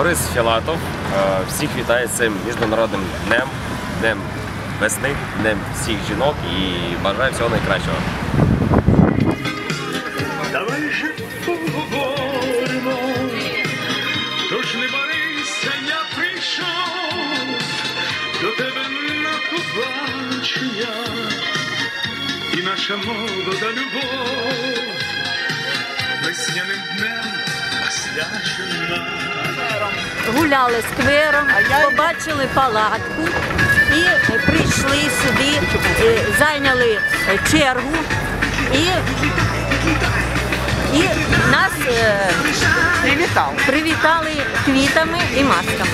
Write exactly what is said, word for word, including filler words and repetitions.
Борис Філатов. Всіх вітаю з цим міжнародним днем, днем весни, днем всіх жінок і бажаю всього найкращого. Давай же поговоримо, тож не борися, я прийшов до тебе на побачення, і наша молода любов весняним днем освячена. Гуляли сквером, побачили палатку і прийшли сюди, зайняли чергу і, і нас привітали квітами і масками.